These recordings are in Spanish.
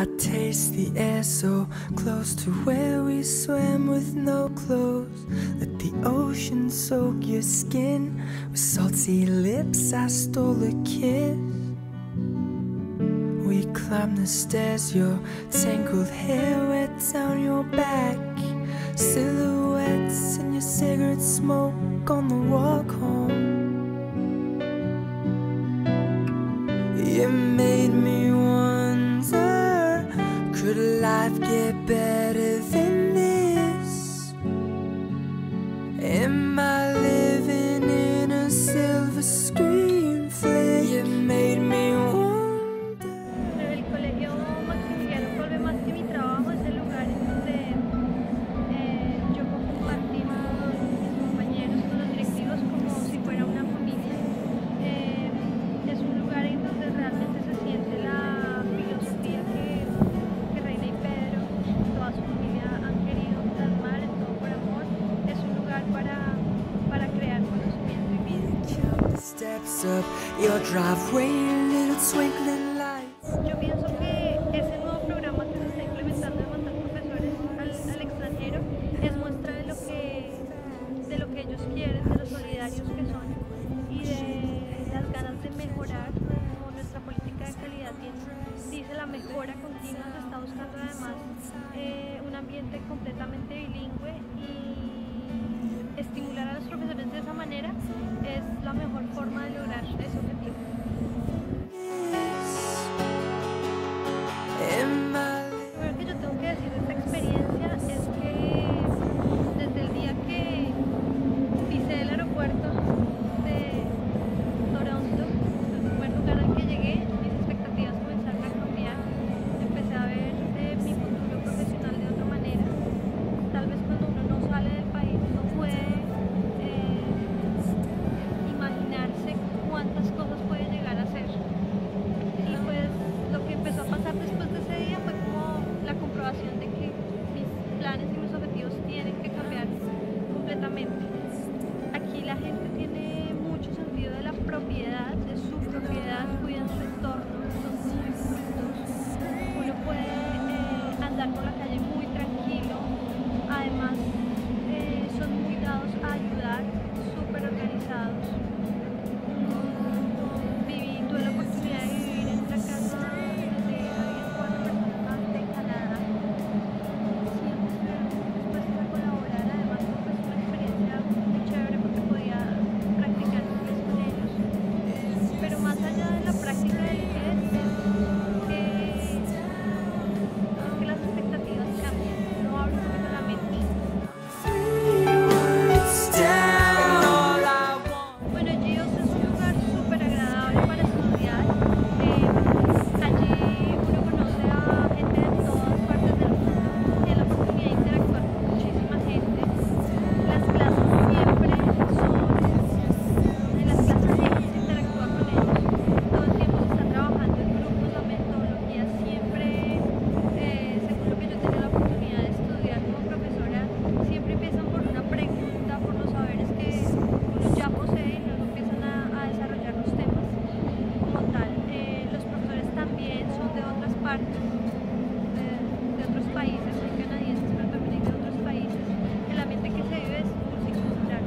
taste the air so close to where we swam with no clothes. Let the ocean soak your skin. With salty lips I stole a kiss. We climbed the stairs, your tangled hair wet down your back. Silhouettes and your cigarette smoke on the walk home. You made me wonder, could life get better than this? Am I living in a silver screen flick? You made me wonder. El colegio Maximiliano Kolbe, más que mi trabajo, es el lugar en donde yo compartimos mis compañeros con los directivos como si fuera una familia. Es un lugar en donde realmente se siente la filosofía que Reina y Pedro y toda su familia han querido plasmar en Todo por Amor. Es un lugar para crear conocimiento y vida. Steps up your driveway, little twinkling lights. Yo pienso que ese nuevo programa que se está implementando de mandar profesores al extranjero es muestra de lo que ellos quieren, de los solidarios que son y de las ganas de mejorar. Como nuestra política de calidad dice la mejora continua, se está buscando además un ambiente completamente bilingüe, y estimular a los profesores de esa manera es la mejor forma de lograr ese objetivo. Lo primero que yo tengo que decir de esta experiencia es que desde el día que pisé el aeropuerto de Toronto, el primer lugar al que llegué, mis expectativas comenzaron a cambiar. Empecé a ver mi futuro profesional de otra manera. Tal vez cuando uno no sale del país no puede imaginarse cuántas cosas puede llegar a hacer. Y pues lo que empezó a pasar después de ese día fue como la comprobación de que mis planes y mis objetivos tienen que cambiar completamente. Aquí la gente tiene mucho sentido de la propiedad, de su propiedad, cuidan su entorno, son muy frutos. Uno puede andar por la calle muy tranquilo, además son muy dados a ayudar, súper organizados. Tuve la oportunidad de vivir en una casa donde había 4 personas más de Canadá. Siempre estuvieron dispuestos a colaborar, además fue una experiencia muy chévere porque podía practicar inglés con ellos. Pero más allá de la práctica del inglés es que las expectativas cambian, no abro un poquito la mente. Bueno, GIOS es un lugar súper agradable para estudiar. Allí uno conoce a gente de todas partes del mundo, tiene la oportunidad de interactuar con muchísima gente. Las clases siempre en las clases siempre se interactúa con ellos. Todo el tiempo se está trabajando en grupos, la metodología siempre, según lo que yo tenía la oportunidad de estudiar como profesora, siempre empiezan por una pregunta, por los saberes que uno ya posee, y luego empiezan a desarrollar los temas como tal. Los profesores también son de otras partes, de otros países, hay canadienses, pero también hay de otros países. El ambiente que se vive es multicultural.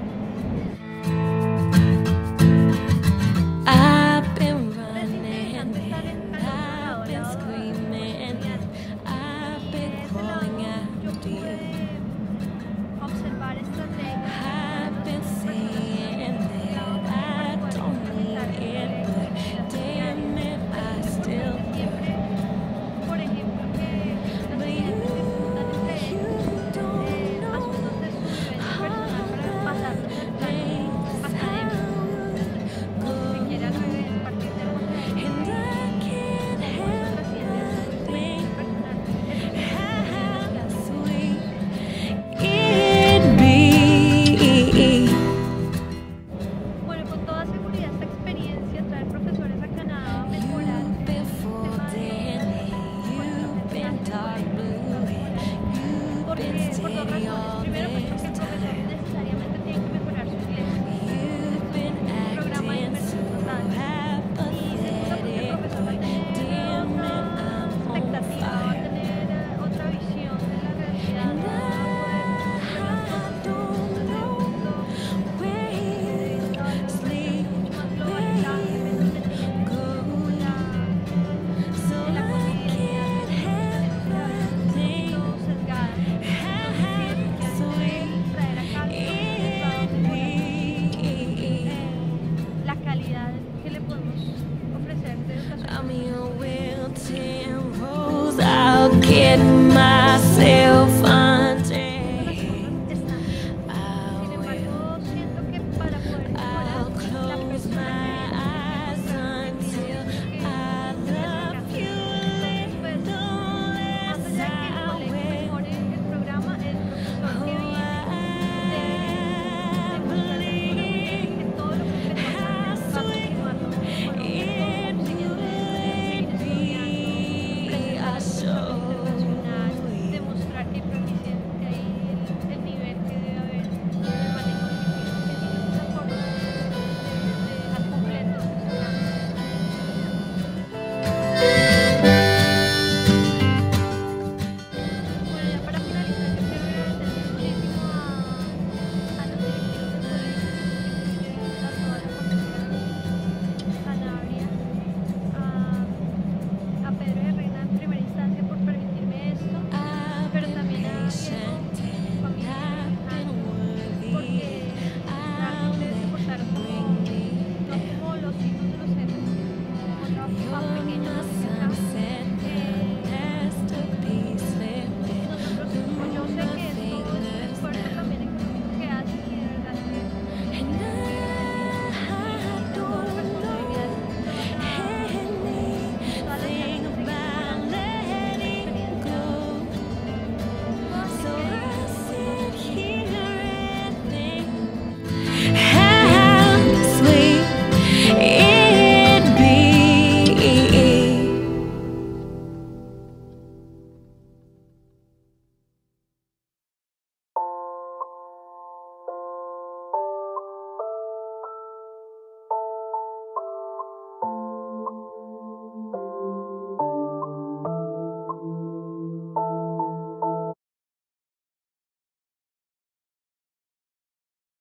I've been Es running interesante estar and al I've been otro lado de screaming, I've been calling yo out to you. pude observar estrategias. I've been saying that I don't need it, but damn it, I still Siempre get myself